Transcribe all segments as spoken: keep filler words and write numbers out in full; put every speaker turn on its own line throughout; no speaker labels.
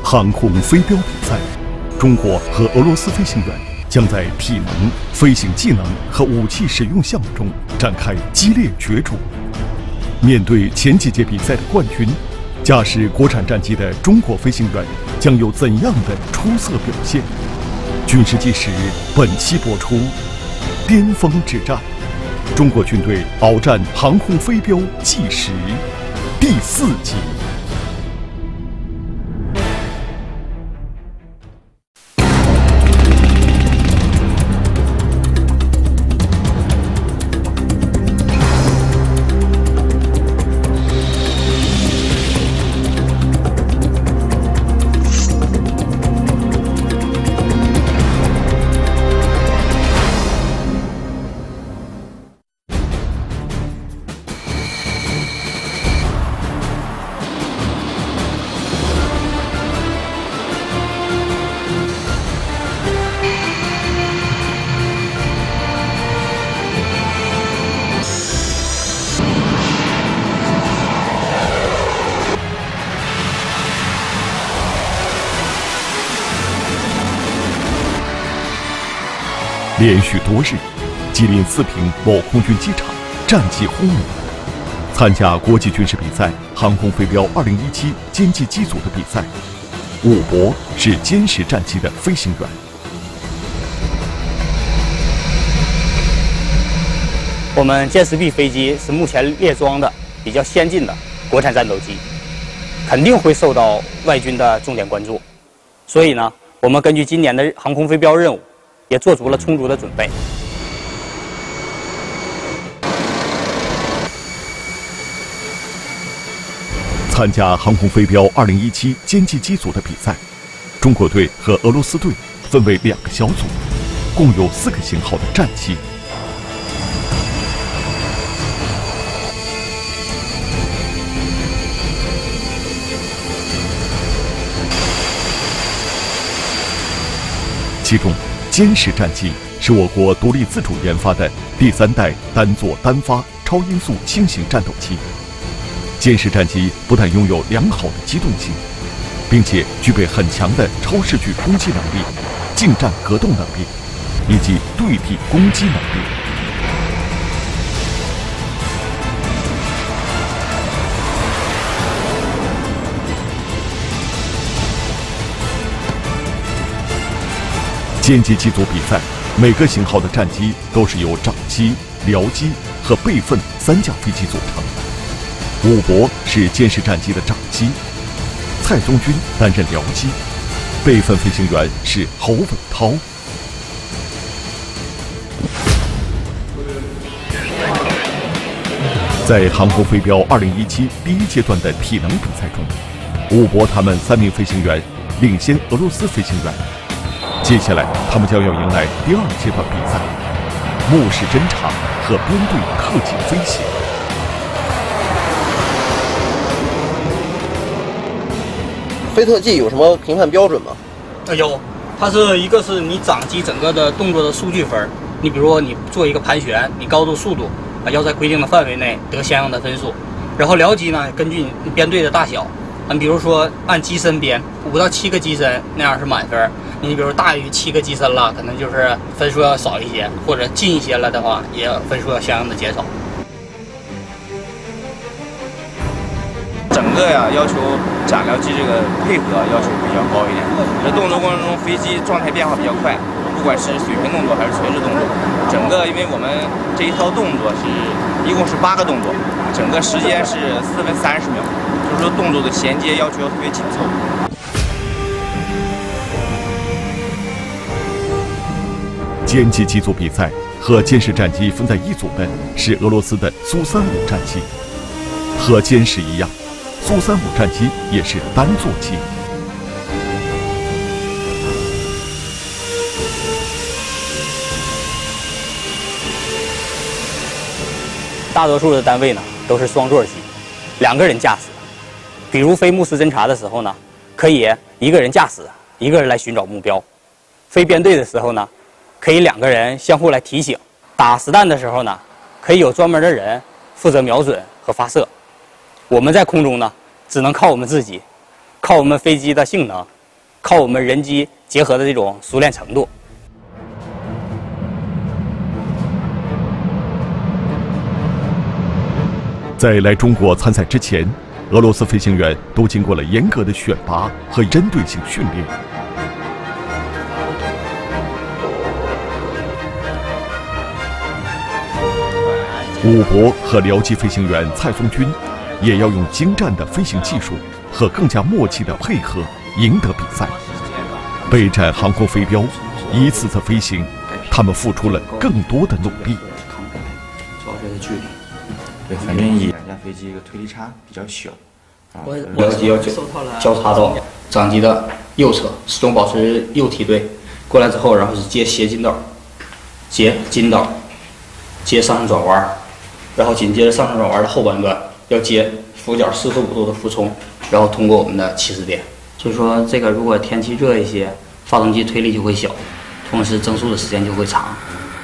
航空飞镖比赛，中国和俄罗斯飞行员将在体能、飞行技能和武器使用项目中展开激烈角逐。面对前几届比赛的冠军，驾驶国产战机的中国飞行员将有怎样的出色表现？军事纪实本期播出，巅峰之战，中国军队鏖战航空飞镖纪实第四集。连续多日，吉林四平某空军机场战绩轰鸣。参加国际军事比赛航空飞镖二零一七歼击机组的比赛，武博是歼十战机的飞行员。
我们歼十 B 飞机是目前列装的比较先进的国产战斗机，肯定会受到外军的重点关注。所以呢，我们根据今年的航空飞镖任务，也做足了充足的准备。
参加航空飞镖二零一七歼击机组的比赛，中国队和俄罗斯队分为两个小组，共有四个型号的战机。其中，歼十战机是我国独立自主研发的第三代单座单发超音速轻型战斗机。歼十战机不但拥有良好的机动性，并且具备很强的超视距攻击能力、近战格斗能力以及对地攻击能力。歼击机组比赛，每个型号的战机都是由长机、僚机和备份三架飞机组成。武博是歼十战机的长机，蔡宗军担任僚机，备份飞行员是侯伟涛。在航空飞镖二零一七第一阶段的体能比赛中，武博他们三名飞行员领先俄罗斯飞行员。接下来，他们将要迎来第二阶段比赛，目视侦察和编队克己飞行。
飞特技有什么评判标准吗？
呃，有，它是一个是你长机整个的动作的数据分，你比如说你做一个盘旋，你高度、速度啊要在规定的范围内得相应的分数。然后僚机呢，根据你编队的大小，你比如说按机身编，五到七个机身那样是满分。你比如大于七个机身了，可能就是分数要少一些，或者近一些了的话，也分数要相应的减少。
整个呀要求展僚机这个配合要求比较高一点。这动作过程中，飞机状态变化比较快，不管是水平动作还是垂直动作，整个因为我们这一套动作是一共是八个动作，整个时间是四分三十秒，就是说动作的衔接要求要特别紧凑。
歼击机组比赛和歼十战机分在一组的是俄罗斯的苏三五战机，和歼十一样，苏三五战机也是单座机。
大多数的单位呢都是双座机，两个人驾驶。比如飞目视侦察的时候呢，可以一个人驾驶，一个人来寻找目标；飞编队的时候呢，可以两个人相互来提醒。打实弹的时候呢，可以有专门的人负责瞄准和发射。我们在空中呢，只能靠我们自己， 靠我们飞机的性能，靠我们人机结合的这种熟练程度。
在来中国参赛之前，俄罗斯飞行员都经过了严格的选拔和针对性训练。武博和僚机飞行员蔡松军也要用精湛的飞行技术和更加默契的配合赢得比赛。备战航空飞镖，一次次飞行，他们付出了更多的努力。
主要是距离。对，反正以两架飞机一个推力差比较小。啊，
僚机要交叉到长机的右侧，始终保持右梯队。过来之后，然后是接斜筋斗，接筋斗，接上升转弯。然后紧接着上升转弯的后半段要接俯角四十五度的俯冲，然后通过我们的起始点。所以说，这个如果天气热一些，发动机推力就会小，同时增速的时间就会长。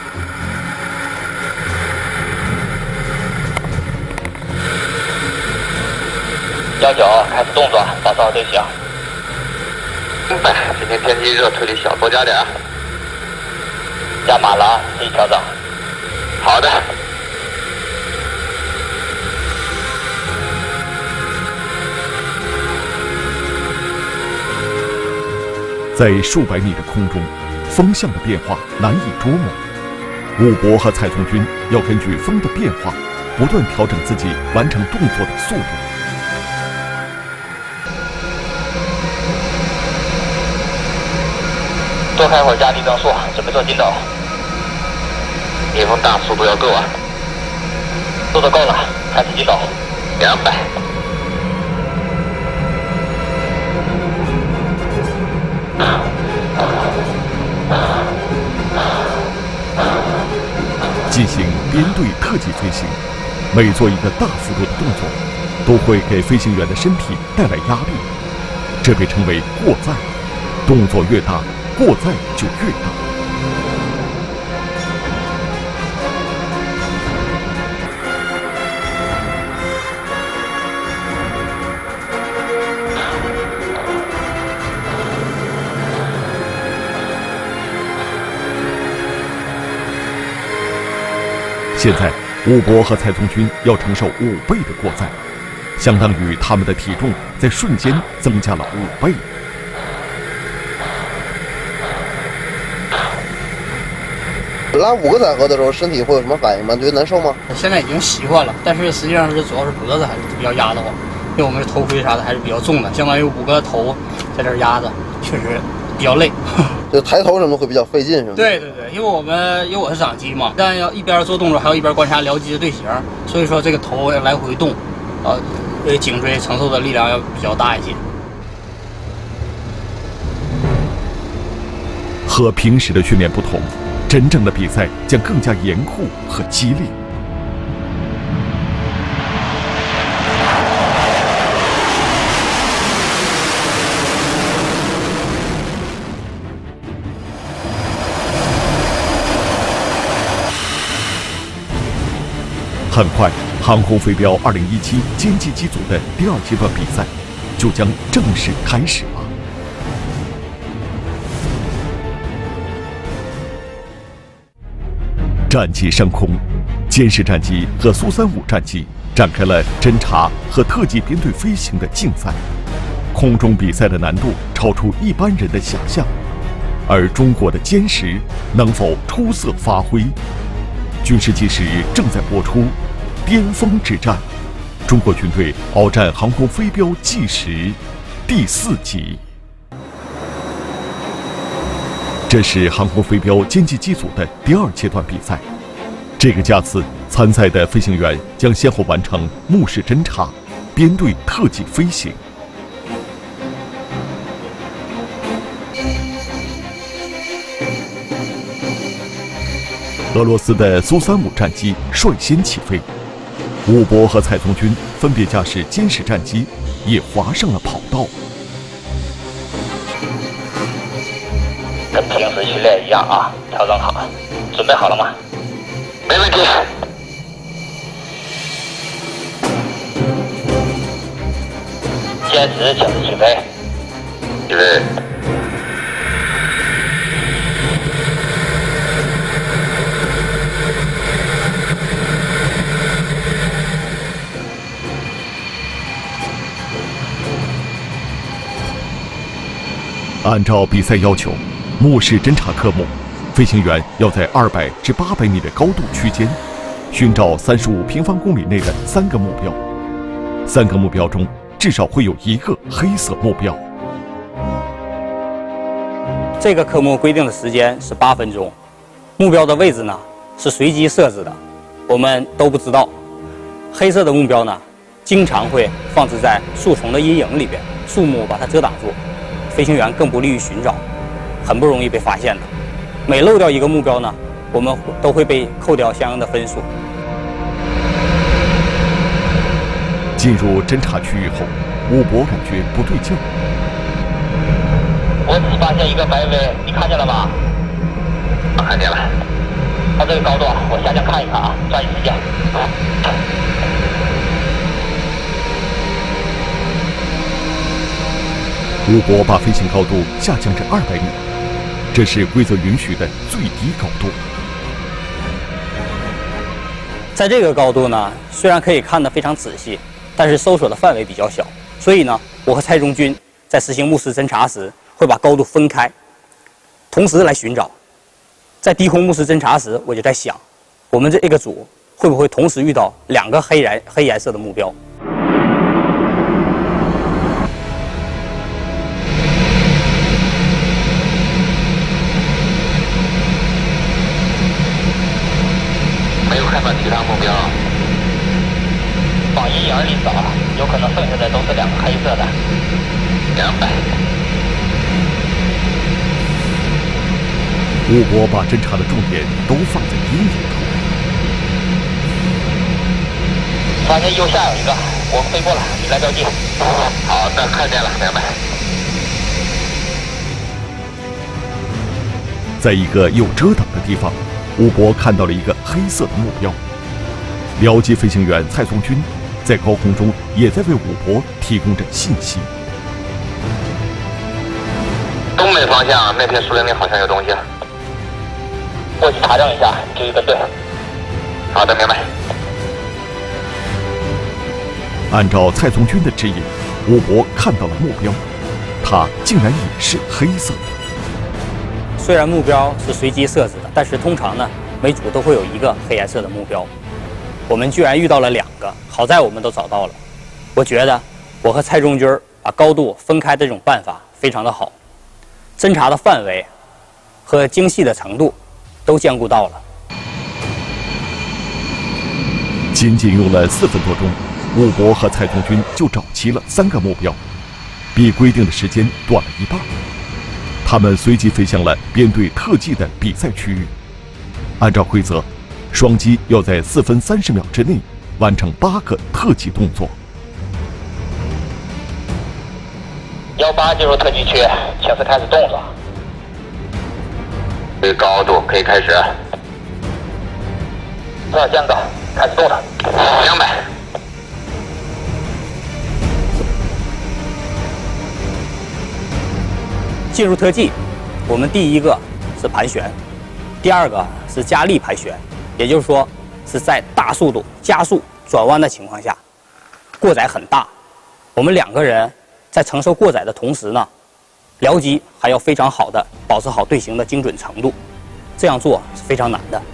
幺九开始动作，打扫对象。明白，今天天气热，推力小，多加点。加满了，自己调整。好的。
在数百米的空中，风向的变化难以捉摸。武博和蔡松军要根据风的变化，不断调整自己完成动作的速度。
多开会儿，加低增速，准备做筋斗。逆风大，速度要够啊！速度够了，开始筋斗。两百。
进行编队特技飞行，每做一个大幅度的动作，都会给飞行员的身体带来压力，这被称为过载。动作越大，过载就越大。现在，武博和蔡松军要承受五倍的过载，相当于他们的体重在瞬间增加了五倍。
拉五个载荷的时候，身体会有什么反应吗？觉得难受吗？
现在已经习惯了，但是实际上是主要是脖子还是比较压得慌，因为我们的头盔啥的还是比较重的，相当于五个头在这儿压着，确实比较累。
就抬头什么会比较费劲，是吗？
对对对，因为我们因为我是长机嘛，但要一边做动作，还要一边观察僚机的队形，所以说这个头要来回动，啊，因为颈椎承受的力量要比较大一些。
和平时的训练不同，真正的比赛将更加严酷和激烈。很快，航空飞镖二零一七歼击机组的第二阶段比赛就将正式开始了。战机升空，歼十战机和苏三五战机展开了侦察和特技编队飞行的竞赛。空中比赛的难度超出一般人的想象，而中国的歼十能否出色发挥？军事纪实正在播出，巅峰之战，中国军队鏖战航空飞镖纪实第四集。这是航空飞镖歼击机组的第二阶段比赛。这个架次参赛的飞行员将先后完成目视侦察、编队特技飞行。俄罗斯的苏三五战机率先起飞，武博和蔡松军分别驾驶歼十战机，也滑上了跑道。
跟平时训练一样啊，调整好，准备好了吗？没问题。歼歼十请示起飞。起飞。
按照比赛要求，目视侦察科目，飞行员要在二百至八百米的高度区间，寻找三十五平方公里内的三个目标。三个目标中，至少会有一个黑色目标。
这个科目规定的时间是八分钟，目标的位置呢是随机设置的，我们都不知道。黑色的目标呢，经常会放置在树丛的阴影里边，树木把它遮挡住。飞行员更不利于寻找，很不容易被发现的。每漏掉一个目标呢，我们都会被扣掉相应的分数。
进入侦察区域后，武博感觉不对劲。
我只发现一个白 V， 你看见了吗？我看见了。到这个高度，我下降看一看啊，抓紧时间。
武博把飞行高度下降至二百米，这是规则允许的最低高度。
在这个高度呢，虽然可以看得非常仔细，但是搜索的范围比较小，所以呢，我和蔡中军在实行目视侦察时，会把高度分开，同时来寻找。在低空目视侦察时，我就在想，我们这一个组会不会同时遇到两个黑颜黑颜色的目标？
看到其他目标，往阴影里找，有可能剩下的都是两个黑色的。两百。
武博把侦察的重点都放在阴影处。
发现右下有一个，我飞过了，你来标记。好的，看见了，明白。
在一个有遮挡的地方，武博看到了一个黑色的目标。僚机飞行员蔡松军在高空中也在为武博提供着信息。
东北方向那片树林里好像有东西，过去查证一下，注意跟对。好的，明白。
按照蔡松军的指引，武博看到了目标，它竟然也是黑色的。
虽然目标是随机设置的，但是通常呢，每组都会有一个黑颜色的目标。我们居然遇到了两个，好在我们都找到了。我觉得我和蔡中军把高度分开的这种办法非常的好，侦察的范围和精细的程度都兼顾到了。
仅仅用了四分多钟，武博和蔡松军就找齐了三个目标，比规定的时间短了一半。他们随即飞向了编队特技的比赛区域。按照规则，双机要在四分三十秒之内完成八个特技动作。
幺八进入特技区，请示开始动作。对高度可以开始。多少间隔？开始动作。两百。
进入特技，我们第一个是盘旋，第二个是加力盘旋，也就是说是在大速度加速转弯的情况下，过载很大。我们两个人在承受过载的同时呢，僚机还要非常好的保持好队形的精准程度，这样做是非常难的。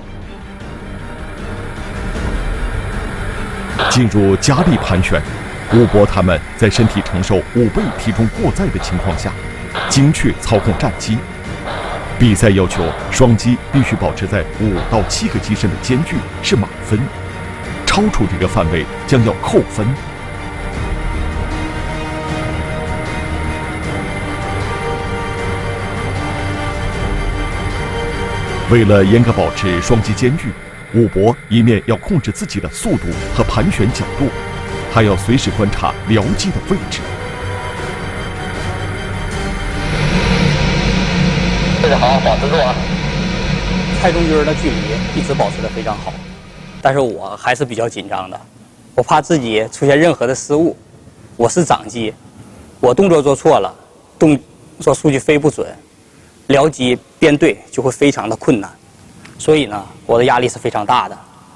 进入加力盘旋，武博他们在身体承受五倍体重过载的情况下，精确操控战机。比赛要求双机必须保持在五到七个机身的间距是满分，超出这个范围将要扣分。为了严格保持双机间距，武博一面要控制自己的速度和盘旋角度，还要随时观察僚机的位置。
位置好，保持住啊！
蔡中军的距离一直保持得非常好，但是我还是比较紧张的，我怕自己出现任何的失误。 我是长机，我动作做错了，动作数据飞不准，僚机编队就会非常的困难，所以呢，我的压力是非常大的。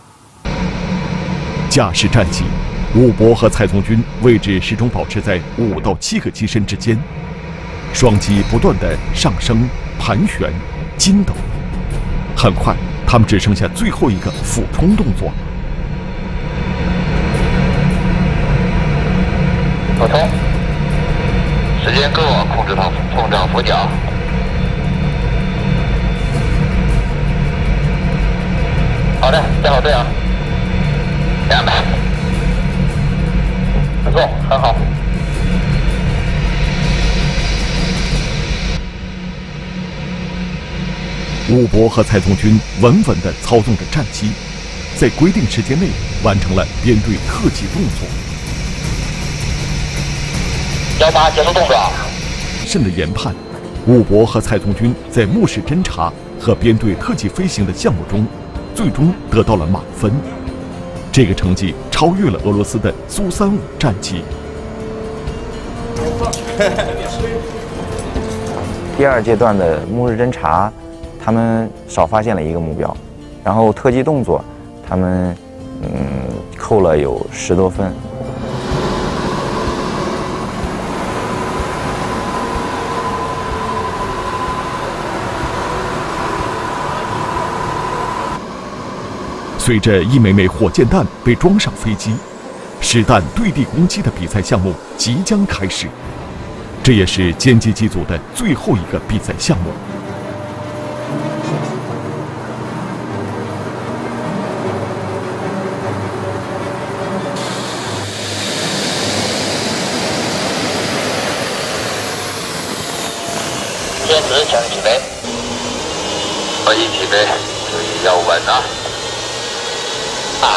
驾驶战机，武博和蔡从军位置始终保持在五到七个机身之间，双机不断的上升、盘旋、筋斗，很快，他们只剩下最后一个俯冲动作。
俯冲，时间够，控制好碰撞俯角。好的，站好队啊，两百，不错，很好。
武博和蔡从军稳稳地操纵着战机，在规定时间内完成了编队特技动作。
幺八结束动作。
审的研判，武博和蔡从军在目视侦察和编队特技飞行的项目中，最终得到了满分。这个成绩超越了俄罗斯的苏三五战机。
第二阶段的目视侦察，他们少发现了一个目标，然后特技动作，他们嗯扣了有十多分。
随着一枚枚火箭弹被装上飞机，实弹对地攻击的比赛项目即将开始。这也是歼击机组的最后一个比赛项目。
坚持全起飞，我一起飞，注意要稳啊！啊！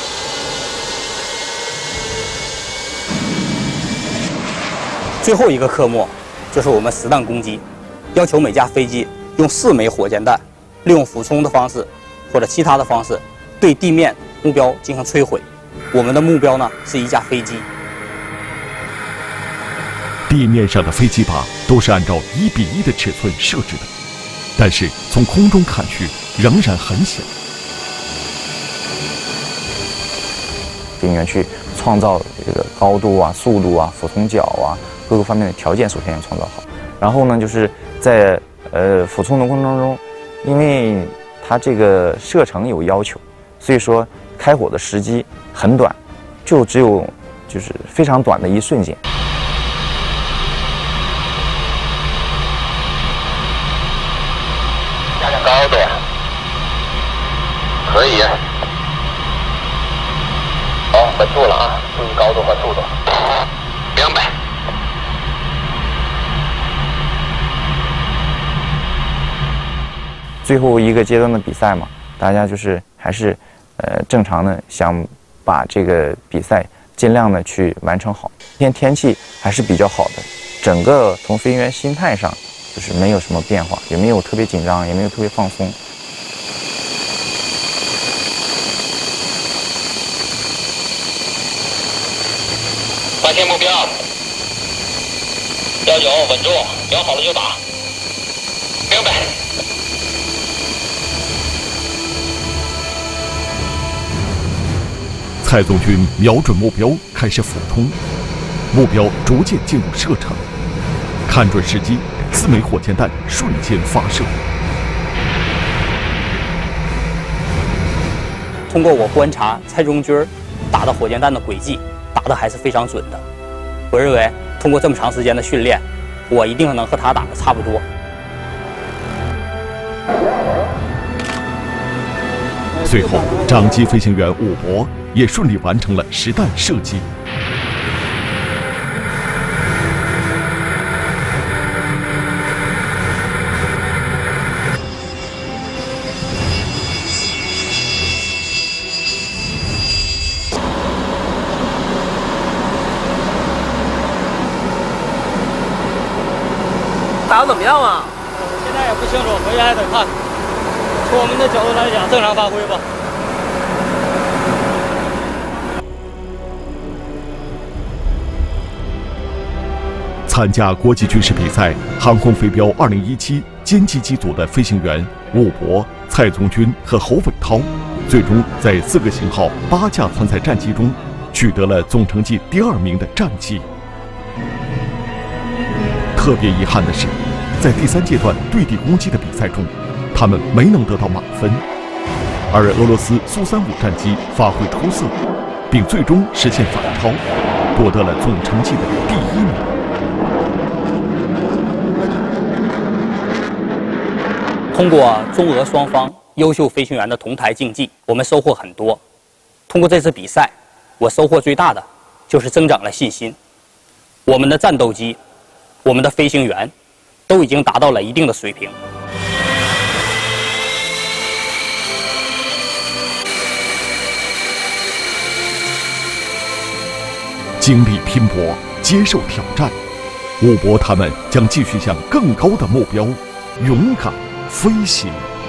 最后一个科目就是我们实弹攻击，要求每架飞机用四枚火箭弹，利用俯冲的方式或者其他的方式对地面目标进行摧毁。我们的目标呢是一架飞机。
地面上的飞机靶都是按照一比一的尺寸设置的，但是从空中看去仍然很小。
兵员去创造这个高度啊、速度啊、俯冲角啊各个方面的条件，首先要创造好。然后呢，就是在呃俯冲的过程当中，因为它这个射程有要求，所以说开火的时机很短，就只有就是非常短的一瞬间。
加上高度，可以。好，稳住了啊！注意高度和速度。明白。
最后一个阶段的比赛嘛，大家就是还是呃正常的想把这个比赛尽量的去完成好。今天天气还是比较好的，整个从飞行员心态上就是没有什么变化，也没有特别紧张，也没有特别放松。
发现目标，幺九稳住，瞄好了就打。明白。
蔡总军瞄准目标，开始俯冲，目标逐渐进入射程，看准时机，四枚火箭弹瞬间发射。
通过我观察蔡中军打的火箭弹的轨迹，打的还是非常准的。我认为通过这么长时间的训练，我一定能和他打的差不多。
随后，长机飞行员武博也顺利完成了实弹射击。
打得怎么样啊？
我现在也不清楚，回去还得看。从我们的角度来讲，正常发挥吧。
参加国际军事比赛航空飞镖二零一七歼击机组的飞行员伍博、蔡宗军和侯伟涛，最终在四个型号八架参赛战机中取得了总成绩第二名的战绩。特别遗憾的是，在第三阶段对地攻击的比赛中，他们没能得到满分，而俄罗斯苏三五战机发挥出色，并最终实现反超，夺得了总成绩的第一名。
通过中俄双方优秀飞行员的同台竞技，我们收获很多。通过这次比赛，我收获最大的就是增长了信心。我们的战斗机，我们的飞行员，都已经达到了一定的水平。
经历拼搏，接受挑战，伍博他们将继续向更高的目标勇敢飞行。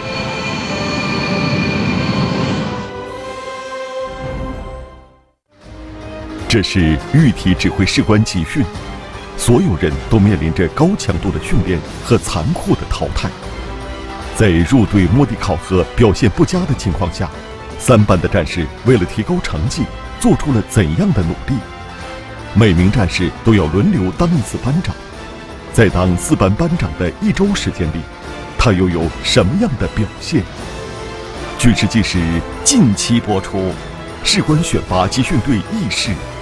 这是预体指挥士官集训，所有人都面临着高强度的训练和残酷的淘汰。在入队摸底考核表现不佳的情况下，三班的战士为了提高成绩，做出了怎样的努力？每名战士都要轮流当一次班长，在当四班班长的一周时间里，他又有什么样的表现？军事纪实近期播出，士官选拔集训队轶事。